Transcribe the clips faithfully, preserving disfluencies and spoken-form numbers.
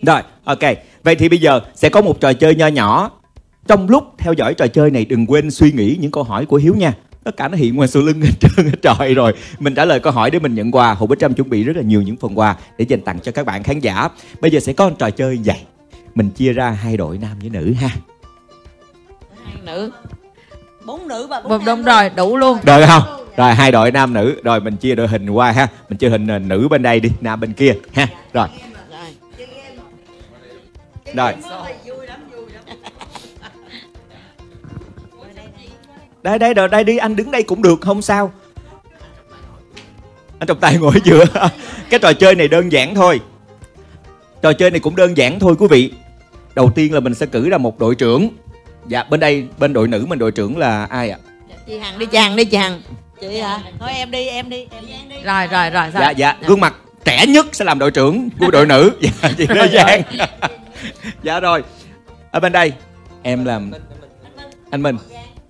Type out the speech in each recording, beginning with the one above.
Rồi, ok. Vậy thì bây giờ sẽ có một trò chơi nho nhỏ. Trong lúc theo dõi trò chơi này đừng quên suy nghĩ những câu hỏi của Hiếu nha. Tất cả nó hiện ngoài sau lưng hết trơn hết trời rồi. Mình trả lời câu hỏi để mình nhận quà. Hùng Bích Trâm chuẩn bị rất là nhiều những phần quà để dành tặng cho các bạn khán giả. Bây giờ sẽ có một trò chơi vậy. Mình chia ra hai đội nam với nữ ha. Hai nữ. Bốn nữ và bốn Đúng, nam đúng rồi, đủ luôn. Được không? Rồi hai đội nam nữ. Rồi mình chia đội hình qua ha. Mình chia hình nữ bên đây đi, nam bên kia ha. Rồi. Rồi. Đây đây rồi đây đi, anh đứng đây cũng được không sao. Anh trọng tài ngồi ở giữa. Cái trò chơi này đơn giản thôi. Trò chơi này cũng đơn giản thôi quý vị. Đầu tiên là mình sẽ cử ra một đội trưởng. Dạ bên đây bên đội nữ mình đội trưởng là ai ạ? Chị Hằng đi, chị Hằng đi, chị Hằng. Chị hả? Thôi em đi, em đi, em đi. Rồi rồi rồi sao? Dạ dạ, gương mặt trẻ nhất sẽ làm đội trưởng của đội nữ. Dạ chị Lê Giang. Dạ rồi. Ở bên đây em làm anh Minh.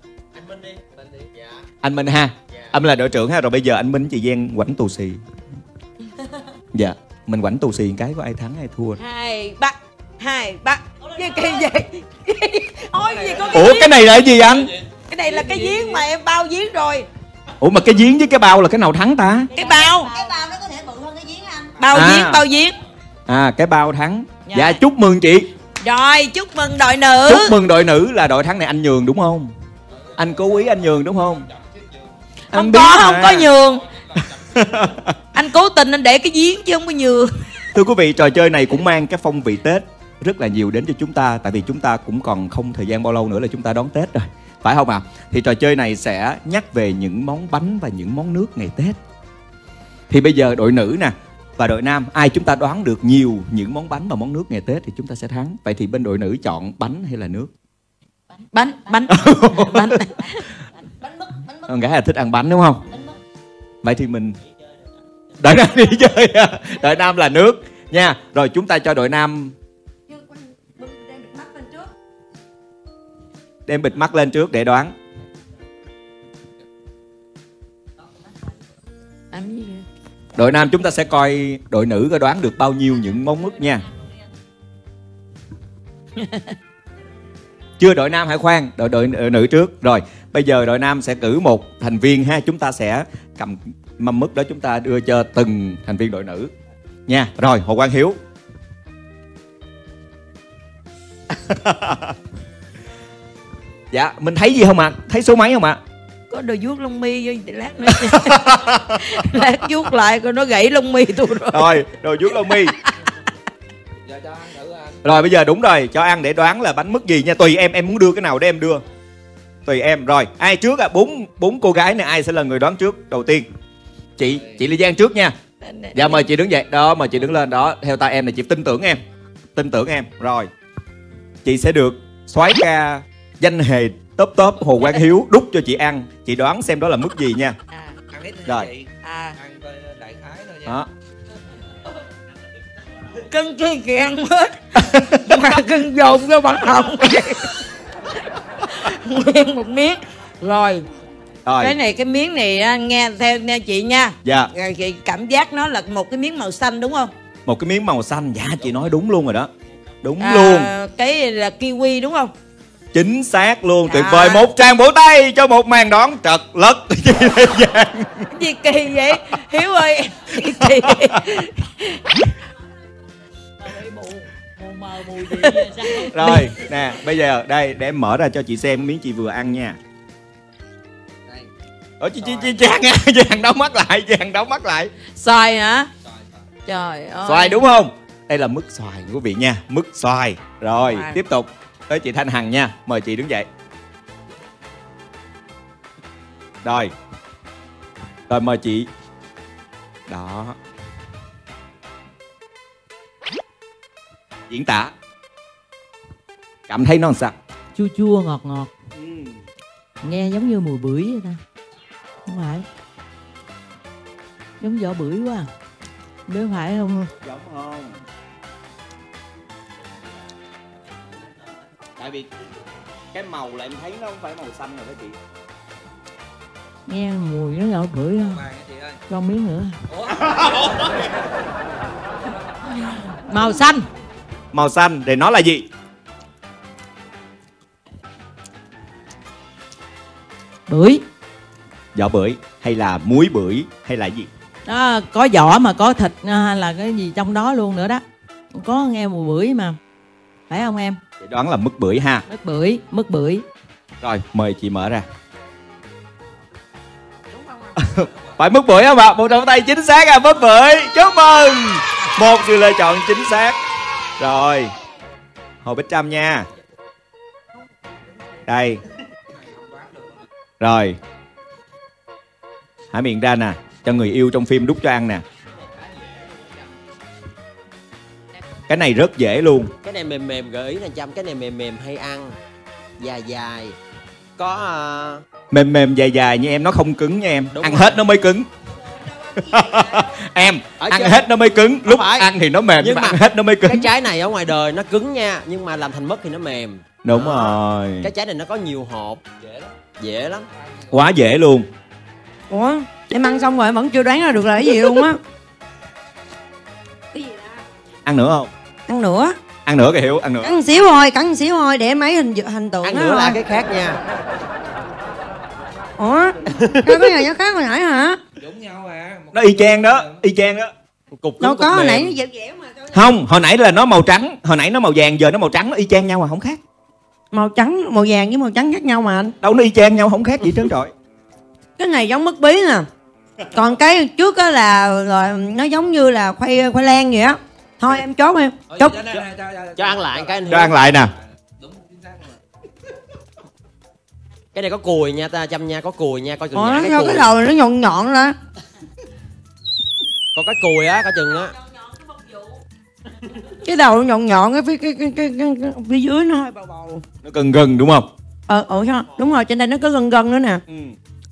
Anh Minh ha. Anh Minh là đội trưởng ha. Rồi bây giờ anh Minh chị Giang quảnh tù xì. Dạ, mình quảnh tù xì cái có ai thắng ai thua. Hai ba, hai ba. Cái kỳ gì? Ôi gì có cái Ủa giếng. cái này là cái gì anh? Cái này là cái giếng mà em bao giếng rồi. Ủa mà cái giếng với cái bao là cái nào thắng ta? Cái bao. Cái bao nó có thể bự hơn cái giếng anh. Bao À. giếng, bao giếng. À cái bao thắng. Dạ. Dạ chúc mừng chị. Rồi, chúc mừng đội nữ. Chúc mừng đội nữ là đội thắng này anh nhường đúng không? Anh cố ý anh nhường đúng không? Anh Không biết có, mà. không có nhường. Anh cố tình anh để cái giếng chứ không có nhường. Thưa quý vị, trò chơi này cũng mang cái phong vị Tết rất là nhiều đến cho chúng ta. Tại vì chúng ta cũng còn không thời gian bao lâu nữa là chúng ta đón Tết rồi, phải không ạ? À? Thì trò chơi này sẽ nhắc về những món bánh và những món nước ngày Tết. Thì bây giờ đội nữ nè và đội nam, ai chúng ta đoán được nhiều những món bánh và món nước ngày Tết thì chúng ta sẽ thắng. Vậy thì bên đội nữ chọn bánh hay là nước? Bánh, bánh, bánh. Con gái là thích ăn bánh đúng không? Vậy thì mình đội nam đi chơi. Đội nam là nước nha. Rồi chúng ta cho đội nam đem bịt mắt lên trước để đoán. Đội nam chúng ta sẽ coi đội nữ có đoán được bao nhiêu những món mứt nha. Chưa, đội nam hãy khoan, đội, đội đội nữ trước. Rồi bây giờ đội nam sẽ cử một thành viên ha. Chúng ta sẽ cầm mâm mứt đó chúng ta đưa cho từng thành viên đội nữ nha. Rồi Hồ Quang Hiếu. Dạ mình thấy gì không ạ? À? Thấy số mấy không ạ? À? Có đồ vuốt lông mi vô lát nữa. Lát vuốt lại coi nó gãy lông mi tôi rồi. Rồi đồ vuốt lông mi. Rồi bây giờ đúng rồi, cho ăn để đoán là bánh mứt gì nha. Tùy em, em muốn đưa cái nào để em đưa. Tùy em. Rồi ai trước ạ? À? Bốn bốn cô gái này ai sẽ là người đoán trước đầu tiên? Chị chị Lê Giang trước nha. Dạ mời chị đứng dậy. Đó mời chị đứng lên đó. Theo tay em này, chị tin tưởng em. Tin tưởng em. Rồi chị sẽ được soái ca danh hề top top Hồ Quang Hiếu đút cho chị ăn. Chị đoán xem đó là mứt gì nha. À. Rồi À. Ăn đại khái thôi nha. Đó. Cưng chi kìa ăn hết. Mà cưng dồn vô bằng hồng. Nguyên một miếng. Rồi. Rồi. Cái này cái miếng này nghe theo nha chị nha. Dạ. Rồi chị cảm giác nó là một cái miếng màu xanh đúng không? Một cái miếng màu xanh. Dạ chị nói đúng luôn rồi đó. Đúng à, luôn. Cái là kiwi đúng không? Chính xác luôn. Dạ. Tuyệt vời. Một tràng vỗ tay cho một màn đón trật lất. Gì kỳ vậy Hiếu ơi? Gì kỳ vậy? Rồi nè bây giờ đây để em mở ra cho chị xem miếng chị vừa ăn nha. Ủa chị chị chị chị Hằng nha. Chị Hằng đóng mắt lại. Chị Hằng đóng mắt lại. Xoài hả? Trời ơi. Xoài đúng không? Đây là mứt xoài quý vị nha. Mứt xoài. Rồi Xoài. tiếp tục tới chị Thanh Hằng nha. Mời chị đứng dậy. Rồi. Rồi mời chị. Đó. Diễn tả. Cảm thấy nó làm sao? Chua chua ngọt ngọt. Ừ. Nghe giống như mùi bưởi vậy ta. Không phải. Giống vỏ bưởi quá à. Nếu phải không? Giống không? Tại vì cái màu là em thấy nó không phải màu xanh rồi đó chị. Nghe mùi nó vỏ bưởi không? Cho miếng nữa. Màu xanh. Màu xanh thì nó là gì? Bưởi. Vỏ bưởi hay là muối bưởi hay là gì? Đó, có vỏ mà có thịt hay là cái gì trong đó luôn nữa đó. Có nghe mùi bưởi mà. Phải không em? Chị đoán là mứt bưởi ha. Mứt bưởi, mứt bưởi. Rồi, mời chị mở ra. Phải mứt bưởi không ạ? Một tràng tay chính xác à, mứt bưởi. Chúc mừng. Một sự lựa chọn chính xác. Rồi. Hồ Bích Trâm nha. Đây. Rồi. Hả miệng ra nè, cho người yêu trong phim đút cho ăn nè. Cái này rất dễ luôn. Cái này mềm mềm, gợi ý là Trâm. Cái này mềm mềm hay ăn, dài dài. Có uh... Mềm mềm dài dài như em, nó không cứng nha em. Đúng ăn rồi. hết nó mới cứng. Em Ở ăn trên... hết nó mới cứng. Lúc phải. ăn thì nó mềm, nhưng mà, mà ăn hết nó mới cứng. Cái trái này ở ngoài đời nó cứng nha, nhưng mà làm thành mứt thì nó mềm. Đúng đó. rồi. Cái trái này nó có nhiều hộp. Dễ lắm. Dễ lắm. Quá dễ luôn. Ủa, em ăn xong rồi vẫn chưa đoán ra được là cái gì luôn á. Ăn nữa không? Ăn nữa. Ăn nữa kìa Hiếu, ăn nữa. Cắn một xíu thôi, cắn một xíu thôi để em lấy hình hình tượng. Ăn đó nữa thôi. là cái khác nha. Ủa, cái này nó khác hồi nãy hả? Nó y chang đó, y chang đó. Cục Đâu cứng, có, cục hồi mềm. nãy nó dẻo dẻo mà. Không, hồi nãy là nó màu trắng, hồi nãy nó màu vàng, giờ nó màu trắng, nó y chang nhau mà không khác. Màu trắng, màu vàng với màu trắng khác nhau mà anh. Đâu nó y chang nhau, không khác gì trơn trọi. Cái này giống mứt bí nè. Còn cái trước á là, là nó giống như là khoai khoai lang vậy á. Thôi em chốt em. Chốt. Cho ăn lại cái anh Cho Hiếu. ăn lại nè. Cái này có cùi nha ta, Trâm nha, có cùi nha, coi chừng Ủa, nhả nó cái sao cùi. cái đầu nó nhọn nhọn ra. Có cái cùi á, coi chừng á. Cái đầu nó nhọn nhọn cái phía cái, cái, cái, cái, cái phía dưới nó hơi bầu bầu. Nó gần gần đúng không? Ờ, ủa sao? Đúng rồi, trên đây nó có gân gân nữa nè. Ừ.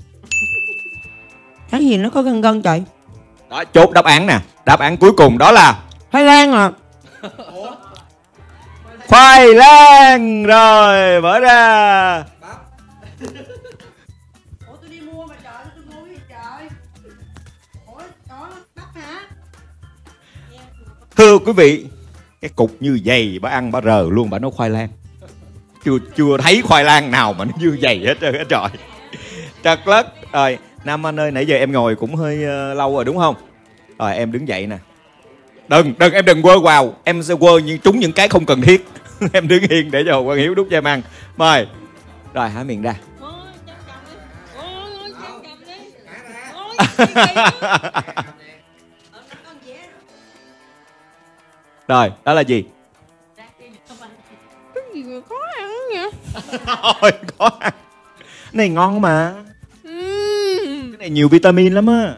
Cái gì nó có gân gân trời? Đó, chốt đáp án nè. Đáp án cuối cùng đó là Khoai lang à. khoai lang. Rồi, mở ra. Ủa tôi đi mua mà trời, tôi mua cái gì trời? Ủa, đó, bắp hả? Thưa quý vị, cái cục như vậy bà ăn bà rờ luôn, bà nói khoai lang. Chưa chưa thấy khoai lang nào mà nó như vậy hết trơn hết trời. Trật lất. Rồi, Nam Anh ơi, nãy giờ em ngồi cũng hơi uh, lâu rồi đúng không? Rồi em đứng dậy nè. Đừng, đừng, em đừng quơ vào. Em sẽ quơ nhưng trúng những cái không cần thiết. Em đứng yên để cho Quang Hiếu đút cho em ăn. Mời. Rồi, há miệng ra. Rồi, đó là gì? Cái gì mà khó ăn vậy? Thôi, có ăn. Cái này ngon mà. Uhm. Cái này nhiều vitamin lắm á.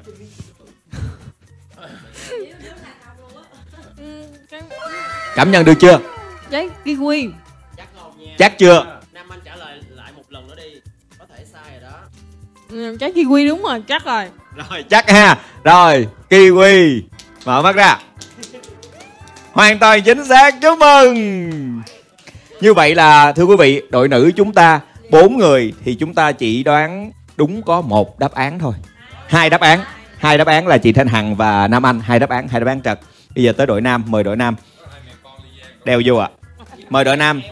Cảm nhận được chưa? Trái kiwi. Chắc ngon nha. Chắc chưa? Nam Anh trả lời lại một lần nữa đi. Có thể sai rồi đó. Ừ, trái kiwi đúng rồi, chắc rồi. Rồi, chắc ha. Rồi, kiwi. Mở mắt ra. Hoàn toàn chính xác, chúc mừng. Như vậy là thưa quý vị, đội nữ chúng ta bốn người thì chúng ta chỉ đoán đúng có một đáp án thôi. Hai đáp án. Hai đáp án là chị Thanh Hằng và Nam Anh. Hai đáp án, hai đáp án trật. Bây giờ tới đội nam, mời đội nam. Đeo vô ạ. À. Mời đội nam.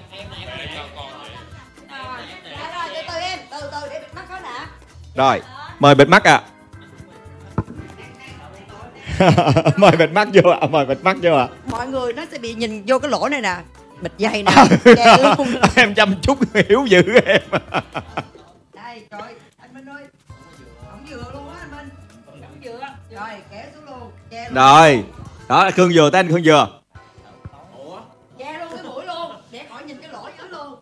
Từ từ em, từ từ để bịt mắt có đã. Rồi, mời bịt mắt ạ. À. Mời bịt mắt vô ạ, à. Mời bịt mắt vô ạ. À. Mọi người nó sẽ bị nhìn vô cái lỗ này nè. Bịt dây nè. Che luôn. Em chăm chút Hiếu dữ em. Đây, trời, anh Minh ơi. Không vừa luôn á anh Minh. Không vừa. Rồi, kéo xuống luôn. Che luôn. Rồi, đó là Khương Dừa, tên Khương Dừa. Che luôn cái mũi luôn. Để khỏi nhìn cái lỗ dưới luôn.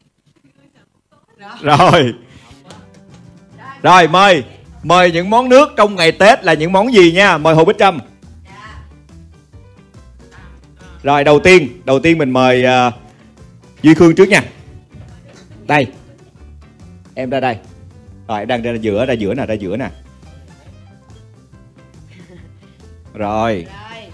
Rồi. Rồi, mời. Mời những món nước trong ngày Tết là những món gì nha. Mời Hồ Bích Trâm. Rồi, đầu tiên. Đầu tiên mình mời uh, Duy Khương trước nha. Đây. Em ra đây. Rồi, em đang ra giữa, ra giữa nè, ra giữa nè. Rồi.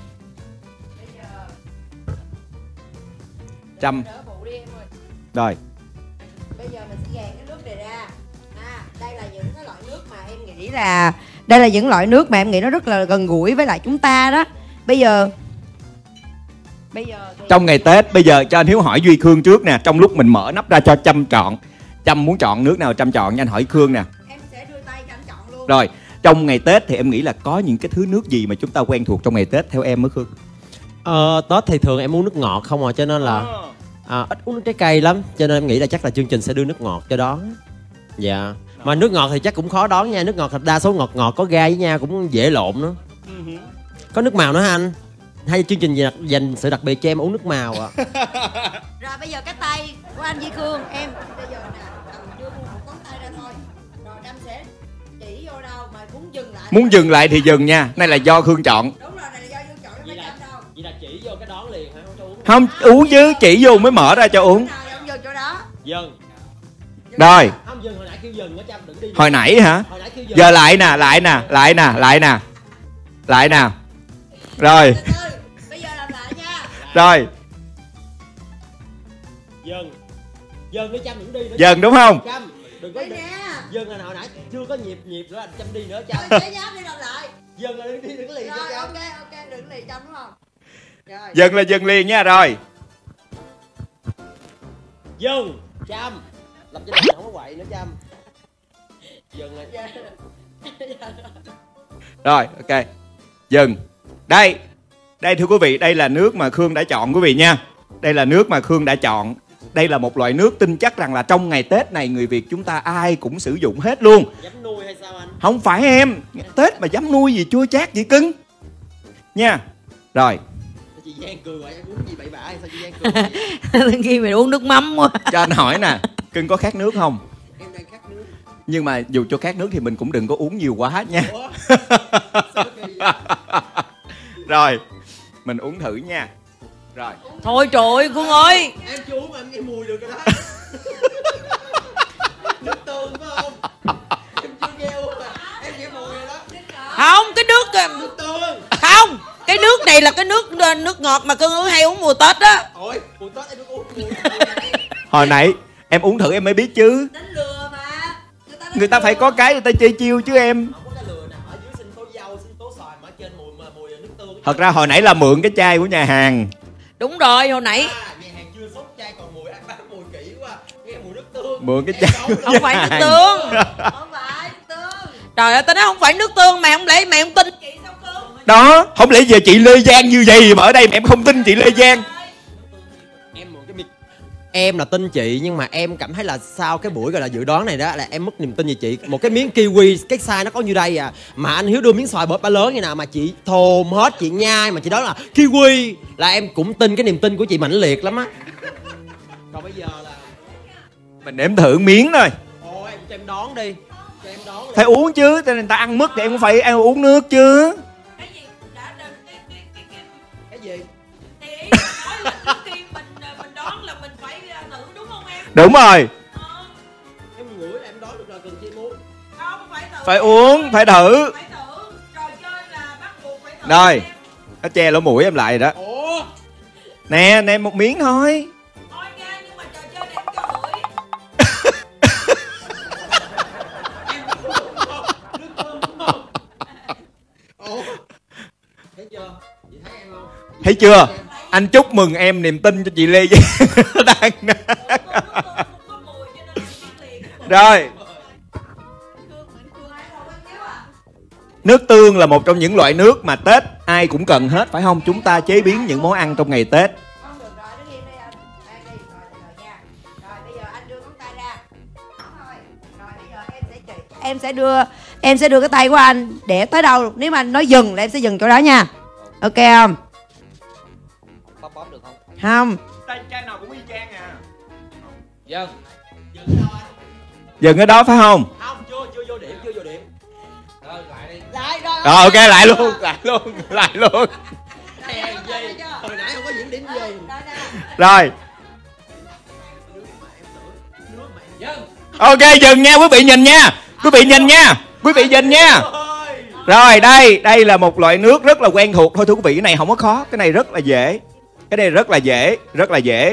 Trâm. Rồi. Bây giờ mình sẽ gạt cái nước này ra. À, đây là những cái loại nước mà em nghĩ là đây là những loại nước mà em nghĩ nó rất là gần gũi với lại chúng ta đó. Bây giờ Bây giờ thì... Trong ngày Tết, bây giờ cho anh Hiếu hỏi Duy Khương trước nè. Trong lúc mình mở nắp ra cho Trâm chọn, Trâm muốn chọn nước nào Trâm chọn nha, anh hỏi Khương nè. Em sẽ đưa tay cho anh chọn luôn. Rồi, trong ngày Tết thì em nghĩ là có những cái thứ nước gì mà chúng ta quen thuộc trong ngày Tết theo em mới Khương? Ờ, Tết thì thường em uống nước ngọt không à, cho nên là à, ít uống nước trái cây lắm. Cho nên em nghĩ là chắc là chương trình sẽ đưa nước ngọt cho đó. Dạ. Mà nước ngọt thì chắc cũng khó đón nha. Nước ngọt đa số ngọt ngọt có ga với nha, cũng dễ lộn nữa. Có nước màu nữa hả anh? Hay chương trình dành, dành sự đặc biệt cho em uống nước màu ạ? À? Rồi bây giờ cái tay của anh Duy Khương em bây giờ nè, cầm đưa một ngón tay ra thôi. Rồi Trâm sẽ chỉ vô đâu mà muốn dừng lại. Muốn dừng lại thì dừng nha. Này là do Khương chọn. Đúng rồi, này là do Khương chọn, không phải Trâm đâu. Vậy là chỉ vô cái đón liền hả? Không uống. Không, uống chứ, chỉ vô mới mở ra cho uống. Nào ông dừng chỗ đó. Dừng. Rồi. Không dừng, hồi nãy kêu dừng, nó Trâm đừng đi. Hồi nãy hả? Hồi nãy kêu dừng. Giờ lại nè, lại nè, lại nè, lại nè. Lại nè. Rồi. Từ từ, bây giờ làm lại nha. Rồi. Dừng. Dừng đi Trâm đừng đi nữa. Dừng đúng không? Trâm, đừng có Đây nè. dừng là hồi nãy chưa có nhịp nhịp nữa anh Trâm đi nữa Rồi Trâm. chế nháp đi làm lại. Dừng là đừng đi đừng liền cho Rồi Trâm. ok ok đừng lì Trâm đúng không? Rồi. Dừng là dừng liền nha. Rồi. Dừng. Trâm. Làm cho đàn không có quậy nữa Trâm. Dừng là Dạ. Rồi, ok. Dừng. Đây. Đây thưa quý vị, đây là nước mà Khương đã chọn quý vị nha. Đây là nước mà Khương đã chọn. Đây là một loại nước tin chắc rằng là trong ngày Tết này người Việt chúng ta ai cũng sử dụng hết luôn. dám nuôi hay sao anh? Không phải em, Tết mà dám nuôi gì chua chát vậy cưng. Nha. Rồi. Sao chị Giang cười vậy? Em uống gì bậy bạ hay sao chị Giang cười vậy? Khi mày uống nước mắm quá. Cho anh hỏi nè, cưng có khát nước không? Em đang khát nước. Nhưng mà dù cho khát nước thì mình cũng đừng có uống nhiều quá nha. Ủa? Sao kỳ vậy? Rồi, mình uống thử nha. Rồi. Thôi trời ơi Khương ơi. Em chưa uống mà em nghe mùi được rồi đó. Nước tương phải không? Em chưa nghe uống mà em nghe mùi rồi đó. Không, cái nước Nước tương. không, cái nước này là cái nước nước ngọt mà Khương hay uống mùa Tết á. Ôi, mùi Tết em được uống mùi. Hồi nãy em uống thử em mới biết chứ. Đánh lừa mà. Người ta, Người ta phải có cái người ta chơi chiêu chứ em. Không có cái lừa nào ở dưới sinh tố dâu, sinh tố xoài mà ở trên mùi mà mùi nước tương. Thật ra hồi nãy là mượn cái chai của nhà hàng. Đúng rồi, hồi nãy À, nhà hàng chưa sốt chai còn mùi ăn bán mùi kỹ quá. Nghe mùi nước tương. Mượn cái chai của không nhà phải nước hàng. tương. Không phải tương. Trời ơi, tao nói không phải nước tương, mày không lẽ mày không tin chị sao Khương? Đó, không lẽ giờ chị Lê Giang như vậy mà ở đây mà em không tin chị Lê Giang. Em mượn cái mic. Em là tin chị nhưng mà em cảm thấy là sau cái buổi gọi là dự đoán này đó là em mất niềm tin về chị. Một cái miếng kiwi cái size nó có như đây à, mà anh Hiếu đưa miếng xoài bóp ba lớn như nào mà chị thồn hết, chị nhai mà chị nói là kiwi, là em cũng tin cái niềm tin của chị mạnh liệt lắm á. Còn bây giờ là Mình nếm thử miếng thôi. thôi em cho em đón đi, cho em đón đi. Phải uống chứ, cho nên người ta ăn mứt thì em cũng phải ăn uống nước chứ. Cái gì? Đã, đã, cái, cái, cái, cái, Cái gì? thì ý là nói là trước khi mình mình đoán là mình phải thử đúng không em? Đúng rồi, Ờ, Em ngửi là em đón được rồi, cần chi muốn. không phải thử. phải uống, phải thử. Phải thử. Trò chơi là bắt buộc phải thử. Rồi, em. nó che lỗ mũi em lại rồi đó. Ủa? Nè, nè một miếng thôi. Thôi nha, nhưng mà trò chơi này em cho hửi. Nước tương đúng không? Ủa? Thấy chưa? Chị thấy em không? Thấy chưa? Anh chúc mừng em niềm tin cho chị Lê Giang đang. Không có mùi cho nên em biết liền. Rồi, nước tương là một trong những loại nước mà Tết ai cũng cần hết phải không? Chúng ta chế biến những món ăn trong ngày Tết. Không được rồi, đứng im đây anh. Đây đi, rồi, rồi nha. Rồi bây giờ anh đưa ngón tay ra. Đó thôi. Rồi bây giờ em sẽ chỉ. Em sẽ đưa em sẽ đưa cái tay của anh để tới đâu, nếu mà anh nói dừng là em sẽ dừng chỗ đó nha. Ok không? Bóp bóp được không? Không. Tay chai nào cũng y chang à. Dừng. Dừng ở đâu anh? Dừng ở đó phải không? Không, chưa, chưa vô điểm, chưa vô điểm. Rồi, lại đi. Lại rồi. Rồi ok, lại luôn, lại luôn, lại luôn. Hèn gì? Hồi nãy không có diễn điểm gì. Rồi, Dừng. ok dừng nha quý vị nhìn nha. Quý vị nhìn nha. Quý vị nhìn nha. Rồi đây, đây là một loại nước rất là quen thuộc thôi thưa quý vị, cái này không có khó, cái này rất là dễ. Cái này rất là dễ, rất là dễ.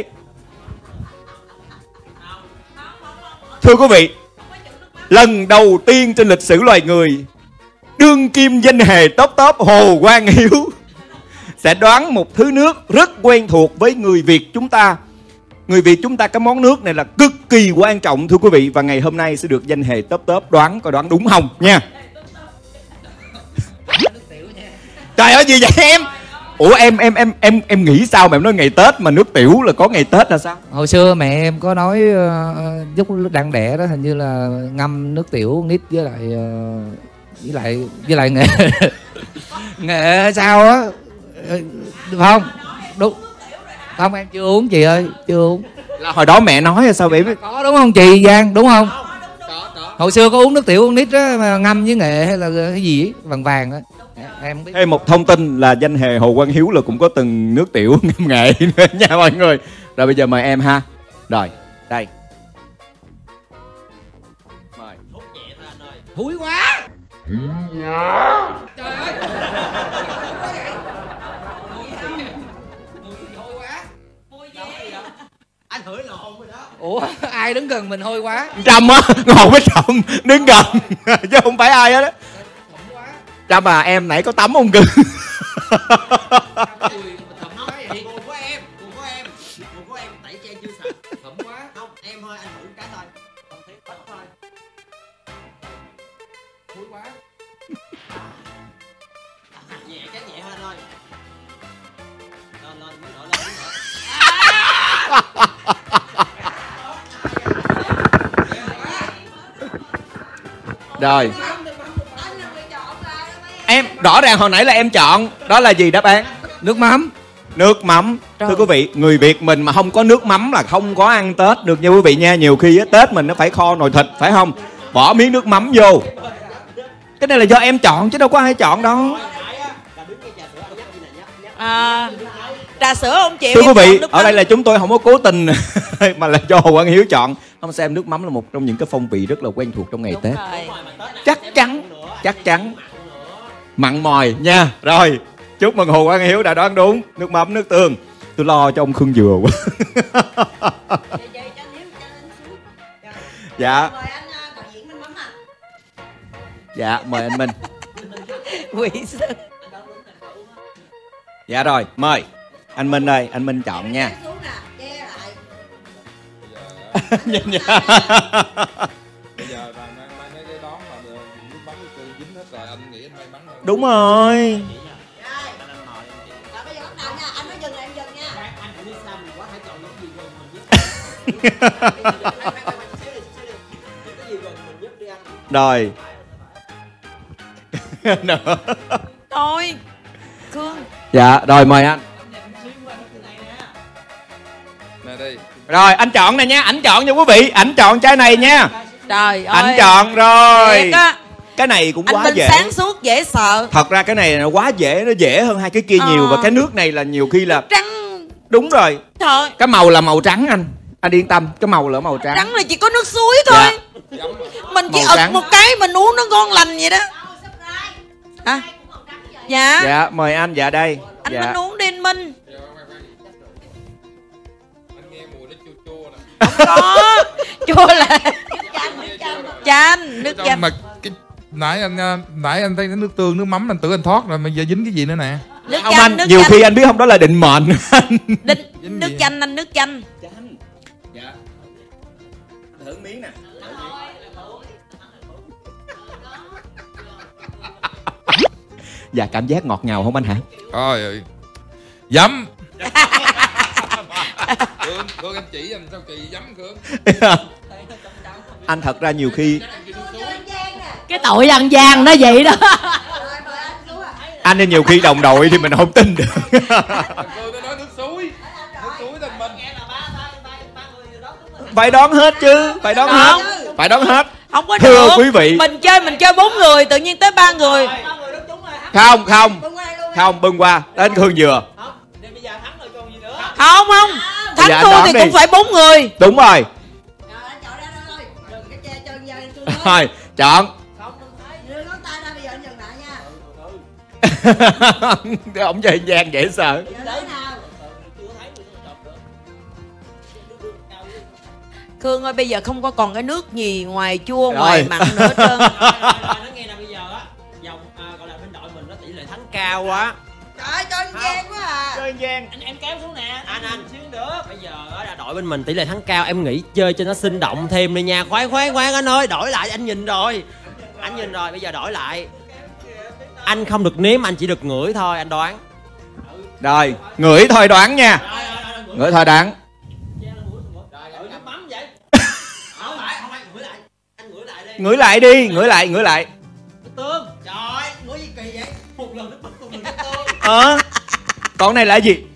Thưa quý vị, lần đầu tiên trên lịch sử loài người, đương kim danh hề top top Hồ Quang Hiếu sẽ đoán một thứ nước rất quen thuộc với người Việt chúng ta. Người Việt chúng ta cái món nước này là cực kỳ quan trọng thưa quý vị. Và ngày hôm nay sẽ được danh hề top top đoán coi đoán đúng không nha. Trời ơi gì vậy em? Ủa em em em em em nghĩ sao mà em nói ngày Tết mà nước tiểu là có ngày Tết là sao? Hồi xưa mẹ em có nói uh, lúc đang đẻ đó hình như là ngâm nước tiểu nít với lại uh, với lại với lại nghệ nghệ sao á, được không? Đúng không? Em chưa uống chị ơi, chưa uống. Là hồi đó mẹ nói sao vậy? Có đúng không chị Giang, đúng không? Hồi xưa có uống nước tiểu uống nít á mà ngâm với nghệ hay là cái gì ấy, vàng vàng á. Em biết. Thêm một thông tin là danh hề Hồ Quang Hiếu là cũng có từng nước tiểu ngâm nghệ nữa nha mọi người. Rồi bây giờ mời em ha. Rồi, đây. Mời. Thúi quá. Trời ơi. Anh hửi lộn rồi đó. Ủa ai đứng gần mình hôi quá. Trâm á, ngồi với Trâm đứng gần chứ không phải ai hết á. Trâm à, em nãy có tắm không cưng? Cùng của em, cùng của em, cùng của em tẩy trang chưa sạch. Thấm quá. Không, em thôi, anh hửi cái thôi. Không thiết bắt thôi. Thúi quá. Nhẹ cái nhẹ hơn thôi. Lên lên mới nổi lên. Rồi. Em rõ ràng hồi nãy là em chọn đó là gì đáp án? Nước mắm. Nước mắm. Trời. Thưa quý vị, người Việt mình mà không có nước mắm là không có ăn Tết được nha quý vị nha. Nhiều khi á, Tết mình nó phải kho nồi thịt phải không? Bỏ miếng nước mắm vô. Cái này là do em chọn chứ đâu có ai chọn đâu. À, trà sữa không chịu. Thưa quý vị, ở ở đây là chúng tôi không có cố tình mà là do Hồ Quang Hiếu chọn. Không, xem nước mắm là một trong những cái phong vị rất là quen thuộc trong ngày Đúng Tết. rồi. Chắc chắn, chắc chắn mặn mòi nha. Rồi, chúc mừng Hồ Quang Hiếu đã đoán đúng. Nước mắm, nước tương. Tôi lo cho ông Khương Dừa quá. Dạ. Dạ, mời anh Minh. Quỷ sư. Dạ rồi, mời. Anh Minh ơi, anh Minh chọn nha. Nhìn nha. Bây giờ là mang mang mấy cái đón mà nước mắm nước tương dính hết rồi, anh nghĩ anh may mắn hơn. Đúng rồi. Anh nói dừng là em dừng nha. Anh phải biết sao mình quá, hãy chọn những gì gần mình nhất. Rồi. Nữa. Thôi Khương. Dạ, rồi mời anh. Nè đi. Rồi, anh chọn nè nha, ảnh chọn nha quý vị, ảnh chọn chai này nha. Trời ơi. Ảnh chọn rồi. Thiệt á. Cái này cũng Anh quá Minh dễ. sáng suốt dễ sợ. Thật ra cái này nó quá dễ, nó dễ hơn hai cái kia Ờ. nhiều. Và cái nước này là nhiều khi là Trắng. đúng rồi. Trời. Cái màu là màu trắng anh. Anh yên tâm, cái màu là màu trắng. Trắng là chỉ có nước suối thôi. Dạ. Mình chỉ Màu ực trắng. một cái mình uống nó ngon lành vậy đó. Hả? Dạ. Dạ, mời anh, dạ đây. Anh Dạ. Minh uống đi anh Minh. Anh nghe mùi nó chua chua nè. Không có. Chua là chanh, nước chanh. Mà cái nãy anh nãy anh thấy nước tương nước mắm anh tưởng anh thoát rồi mà giờ dính cái gì nữa nè. Nước Không chanh, anh, nước nhiều chanh. khi anh biết không, đó là định mệnh. Đinh, Dính nước gì? chanh anh, nước chanh. Dạ. Thử miếng nè. Dạ, cảm giác ngọt ngào không anh hả? Trời ơi. Dấm. Khương, Khương em chỉ anh sao kỳ dấm Khương. Anh thật ra nhiều khi Cái tội ăn gian nó vậy đó. anh nên nhiều khi đồng đội thì mình không tin được. Khương nó nói nước suối. Nước suối thành mình. Phải đoán hết chứ, phải đoán hết, phải đoán hết. Không có Thưa được. quý vị. Mình chơi mình chơi bốn người, tự nhiên tới ba người. Không, không, không, bưng qua đến Khương Dừa. Không không. Thắng Dạ, anh thua đoán thì đi. cũng phải bốn người. Đúng rồi. Rồi, chọn. Ông chơi gian dễ sợ. Khương ơi, bây giờ không có còn cái nước gì ngoài chua Rồi. ngoài mặn nữa hết trơn. Nói nghe là bây giờ á, dòng à, gọi là bên đội mình nó tỷ lệ thắng cao quá. Trời ơi, cho anh gian quá. ơn Giang. Anh em kéo xuống nè. Anh anh xuyên được. Bây giờ á là đội bên mình tỷ lệ thắng cao, em nghĩ chơi cho nó sinh động thêm đi nha. Khoan khoan khoan anh ơi, đổi lại, anh nhìn rồi. Anh nhìn rồi, bây giờ đổi lại. Anh không được nếm, anh chỉ được ngửi thôi, anh đoán. Rồi, ngửi thôi đoán nha. Ngửi thôi đoán. Ngửi lại đi, ngửi lại, ngửi lại. Nước tương. Trời ơi, ngửi gì kỳ vậy? Một lần nước bắn một lần nước tương. Ờ. Còn này là gì?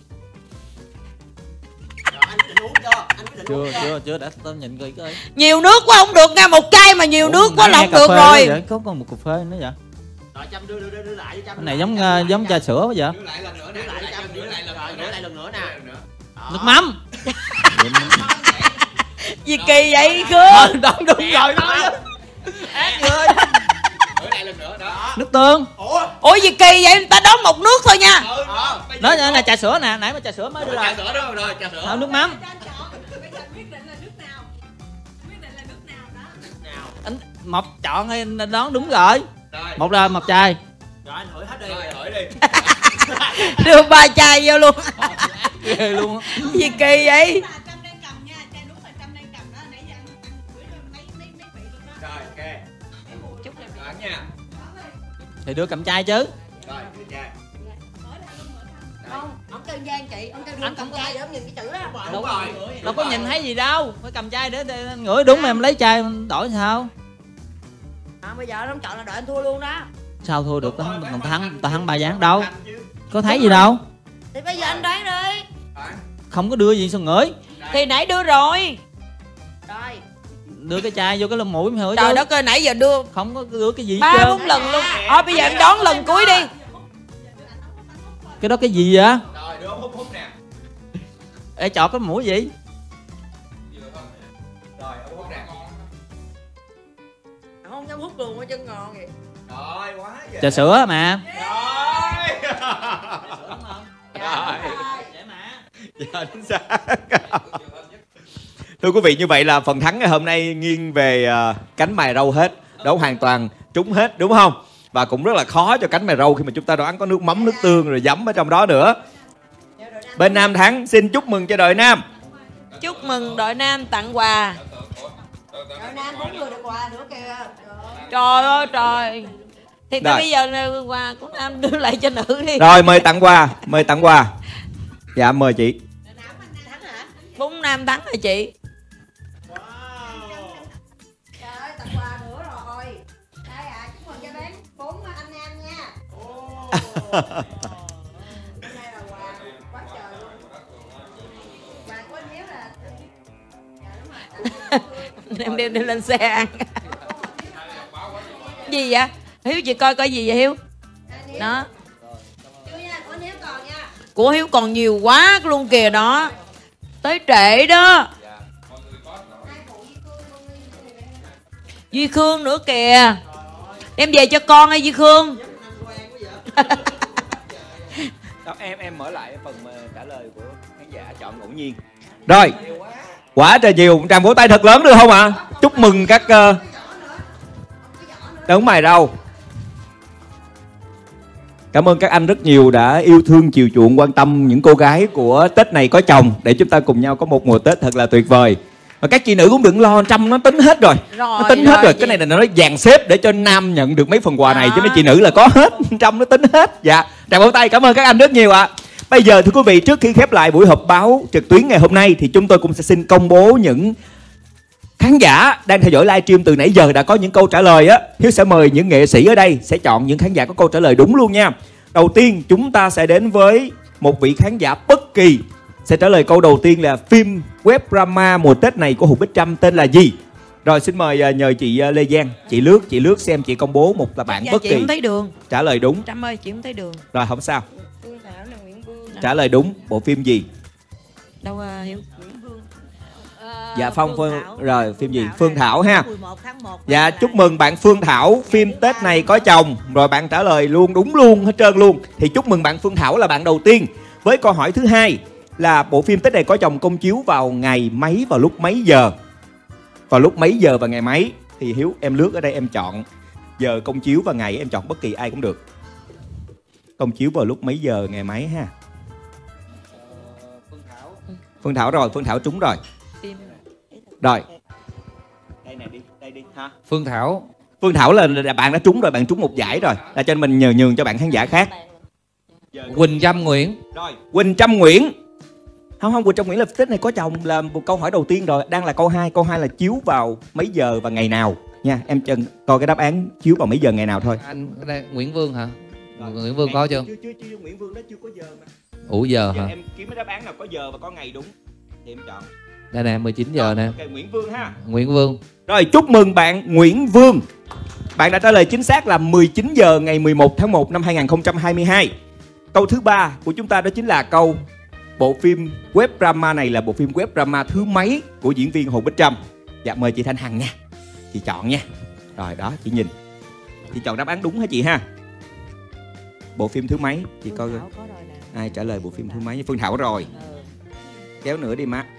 Rồi anh định uống chưa? Anh quyết định Chưa, uống chưa? chưa, chưa, để tôi nhìn coi coi. Nhiều nước quá không được nha, một chai mà nhiều Ủa, nước quá nãy là nghe không cà được phê rồi. nữa vậy? Có còn một cà phê nữa vậy? Rồi Trâm đưa đưa đưa đưa lại cho Trâm. Cái này giống uh, giống trà sữa quá vậy? Đưa lại lần nữa nè, đưa lại Trâm, đưa lại lần nữa, đưa lại lần nữa nè. Nước mắm. Gì kỳ vậy Khương? Đúng đúng rồi đó. Ác người. Đưa lại lần nữa đó. Nước tương. Ủa? Ủa gì kỳ vậy? Người ta đón một nước thôi nha. Ừ, đó. Đó là trà sữa nè, nãy mà trà sữa mới đưa lại. Trà sữa đó rồi, trà sữa. Không, nước mắm. Anh Mộc chọn hay anh đoán đúng rồi. Rồi. Một là một chai. Rồi anh hửi hết đi. Rồi hửi đi. Đưa ba chai vô luôn. Ghê luôn á. Gì kỳ vậy? Rồi ok. Đoán nha. Thì đưa cầm chai chứ. Rồi, đưa chai. Không, ông kêu Giang chị, ông kêu đưa cầm chai để ông nhìn cái chữ đó. Đúng rồi. Đâu có nhìn thấy gì đâu. Phải cầm chai để, để anh ngửi đúng mà em lấy chai em đổi sao? À, bây giờ ông chọn là đợi anh thua luôn đó. Sao thua được, ta còn thắng, ta thắng ba ván đâu. Có thấy gì đâu. Thì bây giờ anh đoán đi. Không có đưa gì sao ngửi. Thì nãy đưa rồi. Rồi. Đưa cái chai vô cái lông mũi em hửi Trời chứ. đất ơi, nãy giờ đưa Không có đưa cái gì hết ba trơn. bốn lần luôn. Thôi bây giờ em đón lần cuối đi. Cái đó cái gì vậy? Rồi, đưa hút hút nè. Ê chọt cái mũi gì? Rồi, ông hút nè. Không dám hút luôn, ở chân ngon vậy. Rồi, quá vậy. Trà sữa mà. Rồi. Rồi. Chính xác. Thưa quý vị, như vậy là phần thắng ngày hôm nay nghiêng về uh, cánh mày râu hết. Đấu hoàn toàn trúng hết đúng không? Và cũng rất là khó cho cánh mày râu khi mà chúng ta đoán có nước mắm, nước tương rồi giấm ở trong đó nữa. Bên Nam thắng, xin chúc mừng cho đội Nam. Chúc mừng đội Nam tặng quà. Đội Nam bốn người được quà nữa kìa. Trời ơi trời. Thì Rồi. bây giờ quà của Nam đưa lại cho nữ đi. Rồi mời tặng quà, mời tặng quà. Dạ mời chị. Bốn Nam thắng rồi chị. Trời ơi, tặng quà nữa rồi. Đây à, chúc mừng cho bé bốn anh Nam nha. Hôm nay là quà quá trời luôn. Quà của anh Hiếu là Em đem đi lên xe ăn. Gì vậy? Hiếu chị coi coi gì vậy Hiếu? Đó. chưa nha, của anh Hiếu còn nha. Của Hiếu còn nhiều quá luôn kìa đó. Tới trễ đó. Duy Khương nữa kìa. Đem về cho con ơi Duy Khương. Đó, em em mở lại phần trả lời của khán giả chọn ngẫu nhiên. Rồi, quá trời nhiều, một tràng vỗ tay thật lớn được không ạ? À? Chúc mừng các uh... đấng mày râu. Cảm ơn các anh rất nhiều đã yêu thương, chiều chuộng, quan tâm những cô gái của Tết này có chồng để chúng ta cùng nhau có một mùa Tết thật là tuyệt vời. Và các chị nữ cũng đừng lo, Trâm nó tính hết rồi, Rồi, nó tính rồi hết rồi. chị. Cái này là nó dàn xếp để cho nam nhận được mấy phần quà này, À. chứ mấy chị nữ là có hết. Trâm nó tính hết. Dạ, tràng vỗ tay cảm ơn các anh rất nhiều ạ. À. Bây giờ thưa quý vị, trước khi khép lại buổi họp báo trực tuyến ngày hôm nay thì chúng tôi cũng sẽ xin công bố những khán giả đang theo dõi livestream từ nãy giờ đã có những câu trả lời á. Hiếu sẽ mời những nghệ sĩ ở đây sẽ chọn những khán giả có câu trả lời đúng luôn nha. Đầu tiên chúng ta sẽ đến với một vị khán giả bất kỳ sẽ trả lời câu đầu tiên là phim web drama mùa Tết này của Hùng Bích Trâm tên là gì? Rồi xin mời uh, nhờ chị uh, Lê Giang, chị lướt chị lướt xem chị công bố một là bạn Dạ, bất chị kỳ không thấy đường. trả lời đúng. Trâm ơi chị không thấy đường. Rồi không sao. Phương Thảo là Nguyễn Vương. Trả lời đúng bộ phim gì? Đâu uh, Hiếu. Ờ, Dạ Phong Phương Phương Thảo. rồi phim gì? Thảo Phương nè. Thảo ha. mười một tháng một. Dạ chúc mừng bạn Phương Thảo, phim Tết này có chồng. Rồi bạn trả lời luôn đúng luôn hết trơn luôn. Thì chúc mừng bạn Phương Thảo là bạn đầu tiên. Với câu hỏi thứ hai là bộ phim Tết này có chồng công chiếu vào ngày mấy, vào lúc mấy giờ? Vào lúc mấy giờ và ngày mấy? Thì Hiếu em lướt ở đây em chọn giờ công chiếu và ngày, em chọn bất kỳ ai cũng được. Công chiếu vào lúc mấy giờ ngày mấy ha. Phương Thảo rồi, Phương Thảo trúng rồi. Rồi. Đây này đi, đây đi ha. Phương Thảo. Phương Thảo là, là bạn đã trúng rồi, bạn trúng một giải rồi. Là cho nên mình nhờ nhường cho bạn khán giả khác. Quỳnh Trâm Nguyễn. Rồi, Quỳnh Trâm Nguyễn. Không không, Quỳnh Trâm Nguyễn là Tết này có chồng là một câu hỏi đầu tiên rồi, đang là câu hai. Câu hai là chiếu vào mấy giờ và ngày nào nha. Em chân coi cái đáp án chiếu vào mấy giờ ngày nào thôi. Anh đây, Nguyễn Vương hả? Rồi. Nguyễn Vương có chưa? Chưa chưa chưa Nguyễn Vương đó chưa có giờ mà. Ủa giờ, giờ hả? Em kiếm cái đáp án nào có giờ và có ngày đúng thì em chọn. Đây nè, mười chín giờ nè. Ok, Nguyễn Vương ha. Nguyễn Vương. Rồi, chúc mừng bạn Nguyễn Vương. Bạn đã trả lời chính xác là mười chín giờ ngày mười một tháng một năm hai nghìn không trăm hai mươi hai. Câu thứ ba của chúng ta đó chính là câu bộ phim web drama này là bộ phim web drama thứ mấy của diễn viên Hồ Bích Trâm. Dạ mời chị Thanh Hằng nha. Chị chọn nha. Rồi đó, chị nhìn. Chị chọn đáp án đúng hả chị ha? Bộ phim thứ mấy? Chị Phương coi coi. Ai trả lời bộ phim thứ mấy? Phương Thảo rồi. Ừ. Kéo nữa đi má.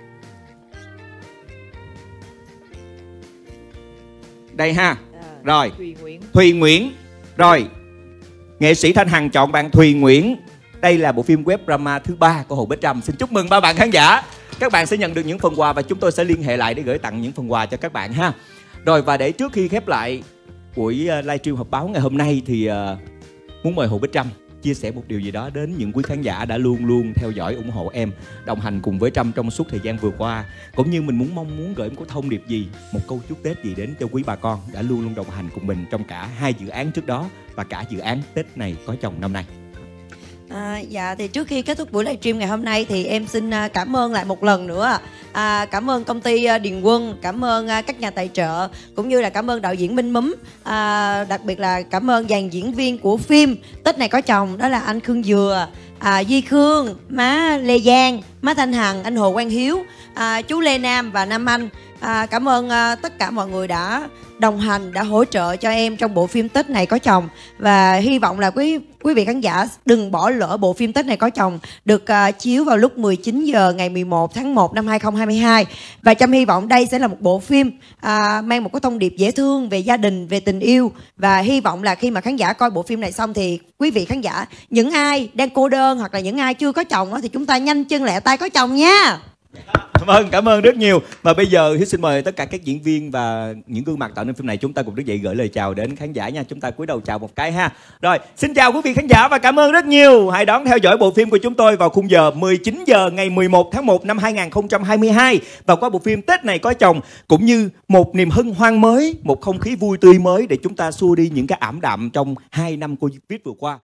Đây ha. Rồi. Thùy Nguyễn. Thùy Nguyễn. Rồi. Nghệ sĩ Thanh Hằng chọn bạn Thùy Nguyễn. Đây là bộ phim web drama thứ ba của Hồ Bích Trâm. Xin chúc mừng ba bạn khán giả. Các bạn sẽ nhận được những phần quà và chúng tôi sẽ liên hệ lại để gửi tặng những phần quà cho các bạn ha. Rồi, và để trước khi khép lại buổi livestream họp báo ngày hôm nay thì uh, muốn mời Hồ Bích Trâm chia sẻ một điều gì đó đến những quý khán giả đã luôn luôn theo dõi ủng hộ em, đồng hành cùng với Trâm trong suốt thời gian vừa qua. Cũng như mình muốn mong muốn gửi một cái thông điệp gì, một câu chúc Tết gì đến cho quý bà con đã luôn luôn đồng hành cùng mình trong cả hai dự án trước đó và cả dự án Tết này có chồng năm nay. À, dạ thì trước khi kết thúc buổi livestream ngày hôm nay thì em xin cảm ơn lại một lần nữa. À, cảm ơn công ty Điền Quân, cảm ơn các nhà tài trợ, cũng như là cảm ơn đạo diễn Minh Mắm. À, đặc biệt là cảm ơn dàn diễn viên của phim Tết Này Có Chồng, đó là anh Khương Dừa, à, Duy Khương, má Lê Giang, má Thanh Hằng, anh Hồ Quang Hiếu, à, chú Lê Nam và Nam Anh. À, cảm ơn à, tất cả mọi người đã đồng hành, đã hỗ trợ cho em trong bộ phim Tết Này Có Chồng. Và hy vọng là quý quý vị khán giả đừng bỏ lỡ bộ phim Tết Này Có Chồng được uh, chiếu vào lúc mười chín giờ ngày mười một tháng một năm hai nghìn không trăm hai mươi hai. Và Trâm hy vọng đây sẽ là một bộ phim uh, mang một cái thông điệp dễ thương về gia đình, về tình yêu. Và hy vọng là khi mà khán giả coi bộ phim này xong thì quý vị khán giả, những ai đang cô đơn hoặc là những ai chưa có chồng đó, thì chúng ta nhanh chân lẹ tay có chồng nha. Cảm ơn, cảm ơn rất nhiều. Và bây giờ Hiếu xin mời tất cả các diễn viên và những gương mặt tạo nên phim này, chúng ta cùng đứng dậy gửi lời chào đến khán giả nha. Chúng ta cúi đầu chào một cái ha. Rồi, xin chào quý vị khán giả và cảm ơn rất nhiều. Hãy đón theo dõi bộ phim của chúng tôi vào khung giờ mười chín giờ ngày mười một tháng một năm hai nghìn không trăm hai mươi hai. Và qua bộ phim Tết Này Có Chồng cũng như một niềm hân hoan mới, một không khí vui tươi mới để chúng ta xua đi những cái ảm đạm trong hai năm Covid vừa qua.